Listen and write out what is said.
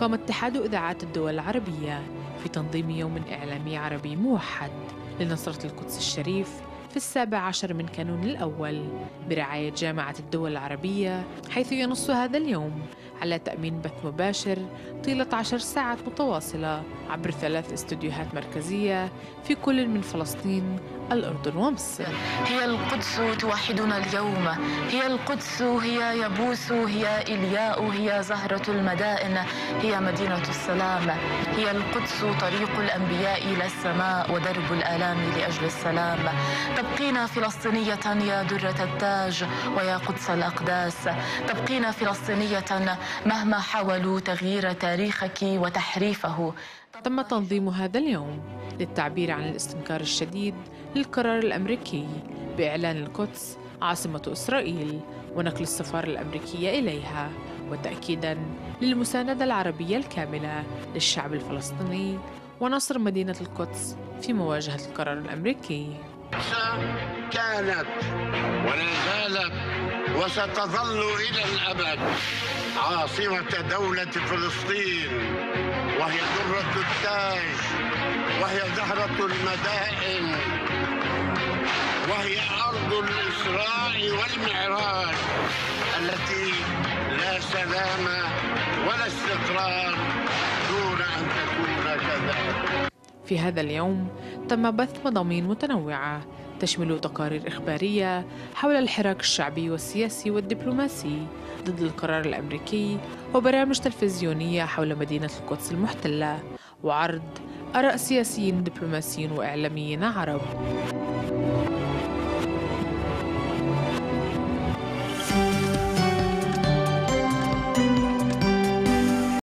قام اتحاد إذاعات الدول العربية في تنظيم يوم إعلامي عربي موحد لنصرة القدس الشريف في 17 من كانون الأول برعاية جامعة الدول العربية، حيث ينص هذا اليوم على تأمين بث مباشر طيلة 10 ساعات متواصلة عبر 3 استوديوهات مركزية في كل من فلسطين، الأردن ومصر. هي القدس توحدنا اليوم، هي القدس، هي يبوس، هي إلياء، هي زهرة المدائن، هي مدينة السلام. هي القدس طريق الأنبياء إلى السماء ودرب الآلام لأجل السلام. تبقين فلسطينية يا درة التاج ويا قدس الأقداس، تبقين فلسطينية مهما حاولوا تغيير تاريخك وتحريفه. تم تنظيم هذا اليوم للتعبير عن الاستنكار الشديد للقرار الأمريكي بإعلان القدس عاصمة إسرائيل ونقل السفارة الأمريكية إليها، وتأكيداً للمساندة العربية الكاملة للشعب الفلسطيني ونصر مدينة القدس في مواجهة القرار الأمريكي. كانت ولا زالت وستظل إلى الأبد عاصمة دولة فلسطين، وهي درة التاج، وهي زهرة المدائن، وهي أرض الإسراء والمعراج التي لا سلام ولا استقرار دون أن تكون كذلك. في هذا اليوم تم بث مضامين متنوعة تشمل تقارير إخبارية حول الحراك الشعبي والسياسي والدبلوماسي ضد القرار الأمريكي، وبرامج تلفزيونية حول مدينة القدس المحتلة، وعرض آراء سياسيين دبلوماسيين وإعلاميين عرب.